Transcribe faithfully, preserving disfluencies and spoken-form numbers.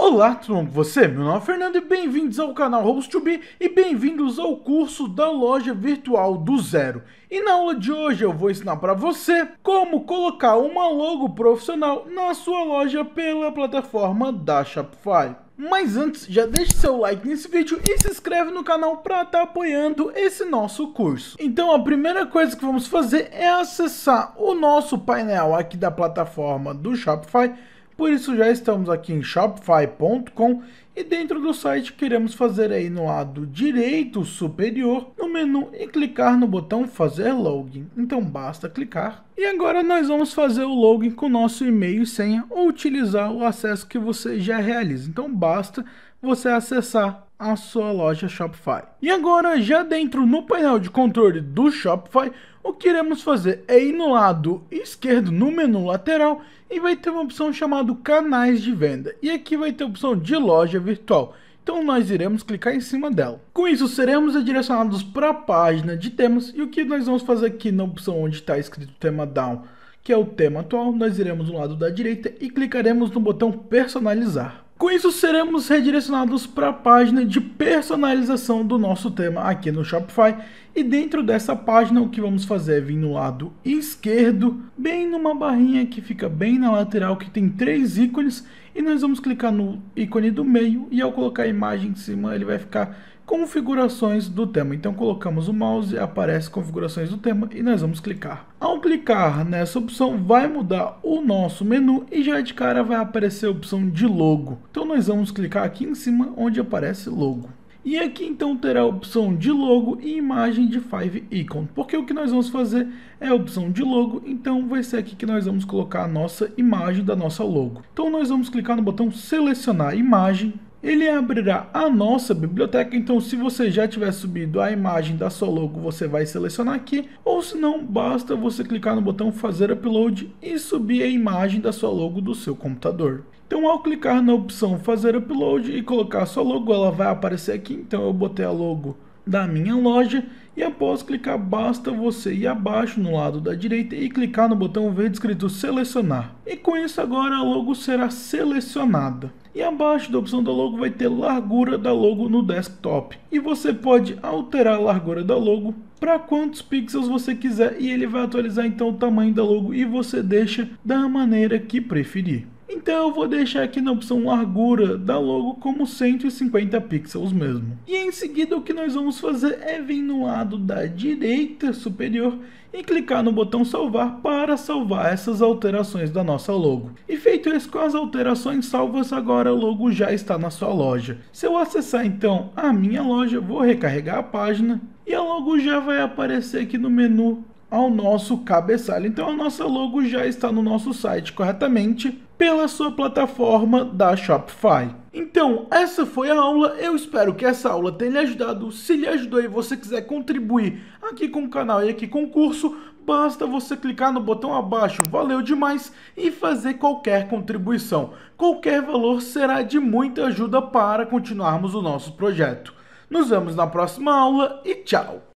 Olá, tudo bom com você? Meu nome é Fernando e bem-vindos ao canal Robos to Be e bem-vindos ao curso da loja virtual do zero. E na aula de hoje eu vou ensinar para você como colocar uma logo profissional na sua loja pela plataforma da Shopify. Mas antes, já deixe seu like nesse vídeo e se inscreve no canal para estar apoiando esse nosso curso. Então a primeira coisa que vamos fazer é acessar o nosso painel aqui da plataforma do Shopify. Por isso já estamos aqui em shopify ponto com e dentro do site queremos fazer aí no lado direito superior no menu e clicar no botão fazer login. Então basta clicar. E agora nós vamos fazer o login com nosso e-mail e senha ou utilizar o acesso que você já realiza. Então basta você acessar a sua loja Shopify. E agora já dentro no painel de controle do Shopify, o que iremos fazer é ir no lado esquerdo no menu lateral e vai ter uma opção chamada canais de venda. E aqui vai ter a opção de loja virtual. Então nós iremos clicar em cima dela. Com isso seremos redirecionados para a página de temas e o que nós vamos fazer aqui na opção onde está escrito tema down, que é o tema atual, nós iremos no lado da direita e clicaremos no botão personalizar. Com isso seremos redirecionados para a página de personalização do nosso tema aqui no Shopify. E dentro dessa página o que vamos fazer é vir no lado esquerdo, bem numa barrinha que fica bem na lateral, que tem três ícones. E nós vamos clicar no ícone do meio e ao colocar a imagem em cima ele vai ficar configurações do tema. Então colocamos o mouse, aparece configurações do tema e nós vamos clicar. Ao clicar nessa opção vai mudar o nosso menu e já de cara vai aparecer a opção de logo. Então nós vamos clicar aqui em cima onde aparece logo. E aqui então terá a opção de logo e imagem de Five Icon, porque o que nós vamos fazer é a opção de logo, então vai ser aqui que nós vamos colocar a nossa imagem da nossa logo. Então nós vamos clicar no botão selecionar imagem. Ele abrirá a nossa biblioteca, então se você já tiver subido a imagem da sua logo, você vai selecionar aqui, ou se não, basta você clicar no botão fazer upload e subir a imagem da sua logo do seu computador. Então ao clicar na opção fazer upload e colocar a sua logo, ela vai aparecer aqui, então eu botei a logo da minha loja e após clicar basta você ir abaixo no lado da direita e clicar no botão verde escrito selecionar. E com isso agora a logo será selecionada. E abaixo da opção da logo vai ter largura da logo no desktop. E você pode alterar a largura da logo para quantos pixels você quiser e ele vai atualizar então o tamanho da logo e você deixa da maneira que preferir. Então eu vou deixar aqui na opção largura da logo como cento e cinquenta pixels mesmo. E em seguida o que nós vamos fazer é vir no lado da direita superior e clicar no botão salvar para salvar essas alterações da nossa logo. E feito isso com as alterações salvas, agora a logo já está na sua loja. Se eu acessar então a minha loja, vou recarregar a página e a logo já vai aparecer aqui no menu ao nosso cabeçalho. Então a nossa logo já está no nosso site corretamente pela sua plataforma da Shopify. Então essa foi a aula, eu espero que essa aula tenha lhe ajudado. Se lhe ajudou e você quiser contribuir aqui com o canal e aqui com o curso, basta você clicar no botão abaixo, valeu demais, e fazer qualquer contribuição. Qualquer valor será de muita ajuda para continuarmos o nosso projeto. Nos vemos na próxima aula e tchau!